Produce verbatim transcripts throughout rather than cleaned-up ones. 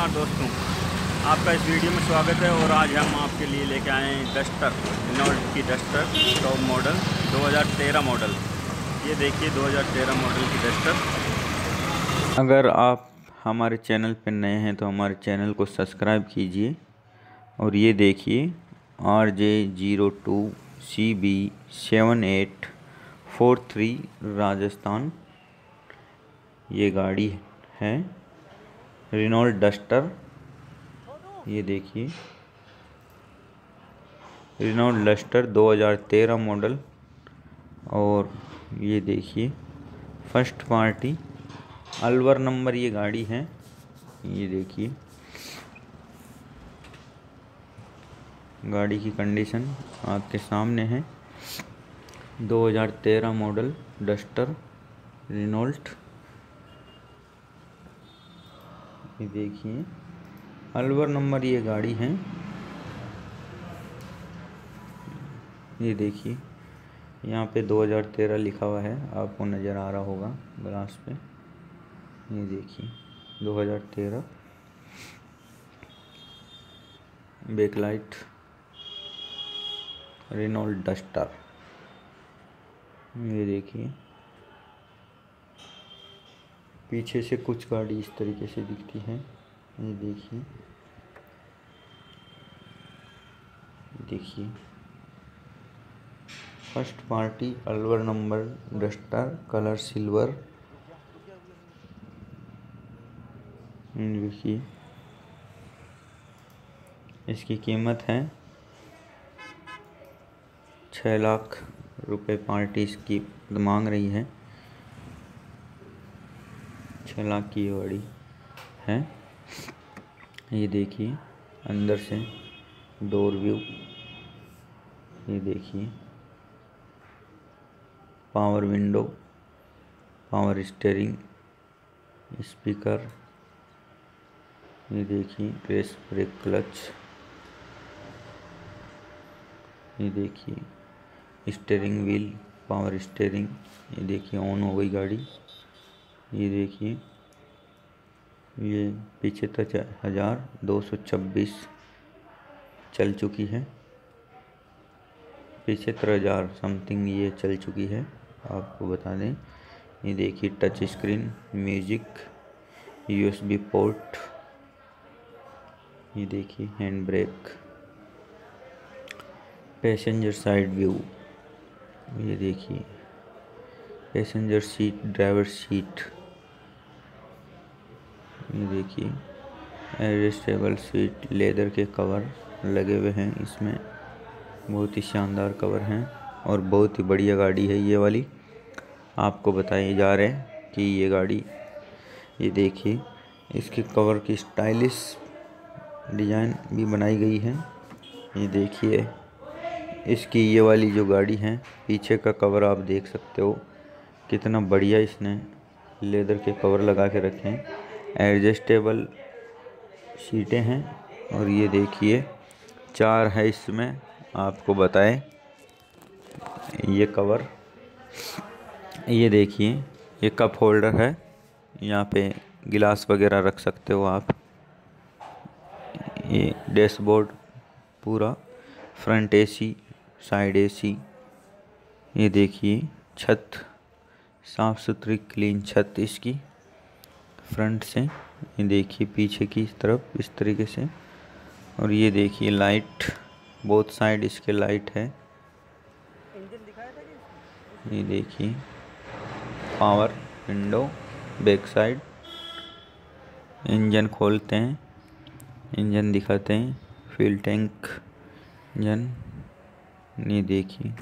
हाँ दोस्तों, आपका इस वीडियो में स्वागत है। और आज हम आपके लिए लेके आए हैं डस्टर, रेनॉल्ट की डस्टर टॉप मॉडल दो हज़ार तेरह मॉडल। ये देखिए दो हज़ार तेरह मॉडल की डस्टर। अगर आप हमारे चैनल पर नए हैं तो हमारे चैनल को सब्सक्राइब कीजिए। और ये देखिए R J zero two C B seven eight four three Rajasthan ये गाड़ी है, रेनॉल्ट डस्टर। ये देखिए रेनॉल्ट डस्टर दो हज़ार तेरह मॉडल। और ये देखिए फर्स्ट पार्टी अलवर नंबर ये गाड़ी है। ये देखिए गाड़ी की कंडीशन आपके सामने है। दो हज़ार तेरह मॉडल डस्टर रेनॉल्ट। ये देखिए अलवर नंबर ये गाड़ी है। ये देखिए यहाँ पे दो हज़ार तेरह लिखा हुआ है, आपको नज़र आ रहा होगा ग्लास पे। ये देखिए दो हज़ार तेरह बैकलाइट रेनॉल्ट डस्टर। ये देखिए पीछे से कुछ गाड़ी इस तरीके से दिखती है। ये देखिए देखिए first party Alwar number Duster, colour silver. देखिए इसकी कीमत है छः लाख रुपए। पार्टी इसकी मांग रही है, छः लाख की ये गाड़ी है। ये देखिए अंदर से डोर व्यू। ये देखिए power window, power steering, speaker. ये देखिए रेस ब्रेक क्लच। ये देखिए स्टीयरिंग व्हील, पावर स्टीयरिंग। ये देखिए ऑन हो गई गाड़ी। ये देखिए ये पिछहत्तर हज़ार दो सौ छब्बीस चल चुकी है। पिछहत्तर हज़ार समथिंग ये चल चुकी है, आपको बता दें। ये देखिए touch screen, music, USB port. ये देखिए hand brake, passenger side view. ये देखिए पैसेंजर सीट, ड्राइवर सीट। ये देखिए एडजस्टेबल सीट, लेदर के कवर लगे हुए हैं इसमें, बहुत ही शानदार कवर हैं। और बहुत ही बढ़िया गाड़ी है ये वाली। आपको बताए जा रहे हैं कि ये गाड़ी, ये देखिए इसके कवर की स्टाइलिश डिज़ाइन भी बनाई गई है। ये देखिए इसकी ये वाली जो गाड़ी है, पीछे का कवर आप देख सकते हो कितना बढ़िया इसने लेदर के कवर लगा के रखे हैं। एडजस्टेबल सीटें हैं। और ये देखिए चार है इसमें, आपको बताएं ये कवर। ये देखिए ये कप होल्डर है, यहाँ पे गिलास वगैरह रख सकते हो आप। ये डैशबोर्ड पूरा, फ्रंट एसी, साइड एसी। ये देखिए छत, साफ़ सुथरी क्लीन छत इसकी फ्रंट से। ये देखिए पीछे की तरफ इस तरीके से। और ये देखिए लाइट, बोथ साइड इसके लाइट है। ये देखिए power window, back side. Engine खोलते हैं, इंजन दिखाते हैं, फ्यूल टैंक इंजन। ये देखिए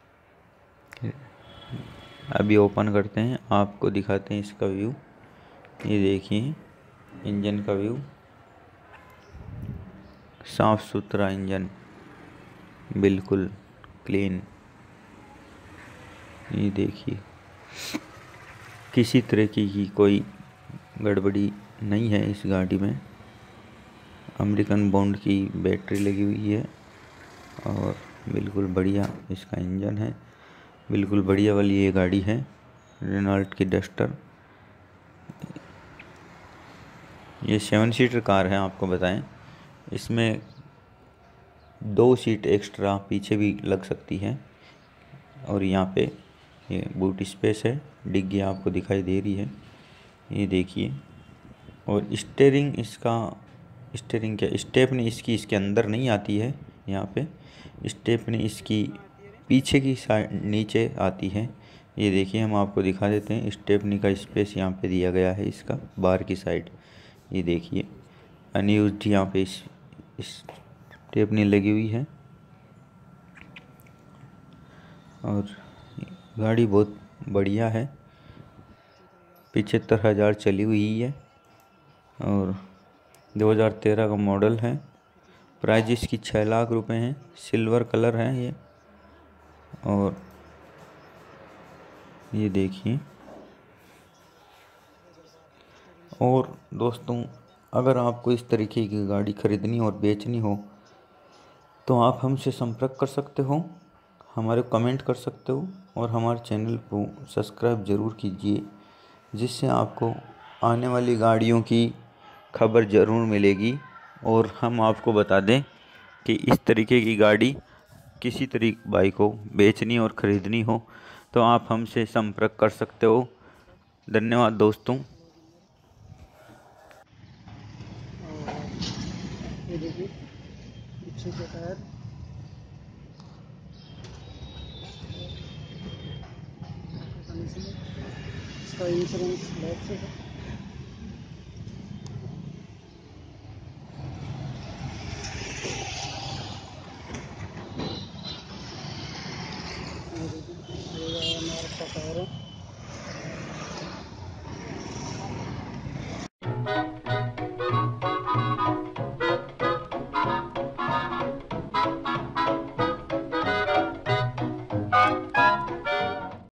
अभी ओपन करते हैं, आपको दिखाते हैं इसका व्यू। ये देखिए इंजन का व्यू, साफ सुथरा इंजन, बिल्कुल क्लीन। ये देखिए किसी तरह की, की कोई गड़बड़ी नहीं है इस गाड़ी में। अमेरिकन बॉन्ड की बैटरी लगी हुई है और बिल्कुल बढ़िया इसका इंजन है। बिल्कुल बढ़िया वाली ये गाड़ी है रेनॉल्ट की डस्टर। ये सेवन सीटर कार है, आपको बताएं। इसमें दो सीट एक्स्ट्रा पीछे भी लग सकती है। और यहाँ पे ये बूट स्पेस है, डिग्गी आपको दिखाई दे रही है, ये देखिए। और स्टेयरिंग इसका, स्टेयरिंग क्या स्टेपनी इसकी इसके अंदर नहीं आती है। यहाँ पे स्टेपनी इसकी पीछे की साइड नीचे आती है। ये देखिए, हम आपको दिखा देते हैं। स्टेपनी का स्पेस यहाँ पे दिया गया है इसका बाहर की साइड। ये देखिए, अनयूज्ड यहाँ पे इस स्टेपनी लगी हुई है। और गाड़ी बहुत बढ़िया है, पिछहत्तर हज़ार चली हुई है और दो हज़ार तेरह का मॉडल है। प्राइस इसकी छः लाख रुपए है। सिल्वर कलर है ये। और ये देखिए। और दोस्तों, अगर आपको इस तरीके की गाड़ी खरीदनी और बेचनी हो तो आप हमसे संपर्क कर सकते हो, हमारे कमेंट कर सकते हो और हमारे चैनल को सब्सक्राइब ज़रूर कीजिए, जिससे आपको आने वाली गाड़ियों की खबर ज़रूर मिलेगी। और हम आपको बता दें कि इस तरीके की गाड़ी किसी तरीके बाइक को बेचनी और ख़रीदनी हो तो आप हमसे संपर्क कर सकते हो। धन्यवाद दोस्तों। ये देखिए पीछे के टायर, इसका इंश्योरेंस बैक से है।